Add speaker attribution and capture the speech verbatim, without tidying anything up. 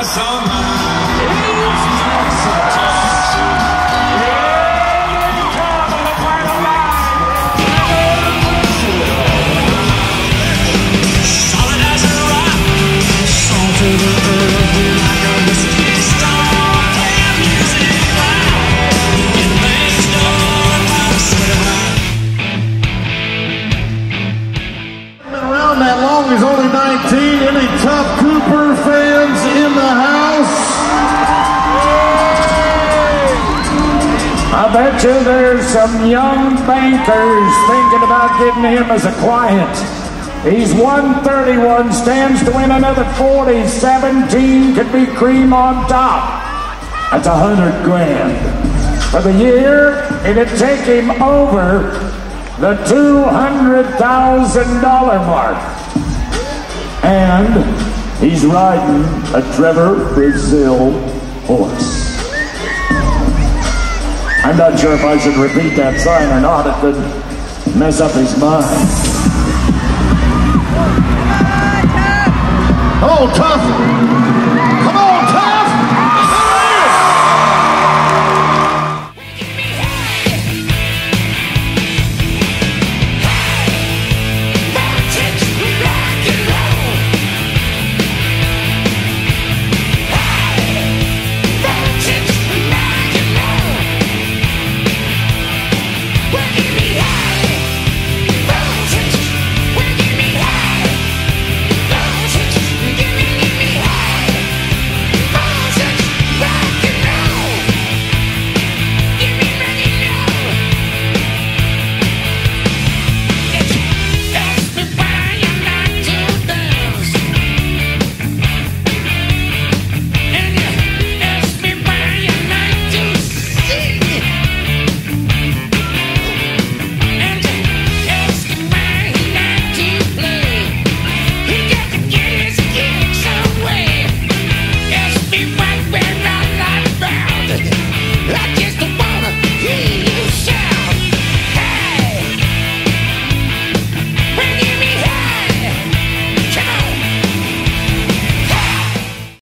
Speaker 1: that's all mine.
Speaker 2: That long is only nineteen. Any tough Cooper fans in the house?
Speaker 3: I bet you there's some young bankers thinking about getting him as a client. He's one thirty-one, stands to win another forty. seventeen could be cream on top. That's a hundred grand. For the year, it'd take him over the two hundred thousand dollar mark. And he's riding a Trevor Brazil horse. I'm not sure if I should repeat that sign or not. It could mess up his mind.
Speaker 2: Oh, tough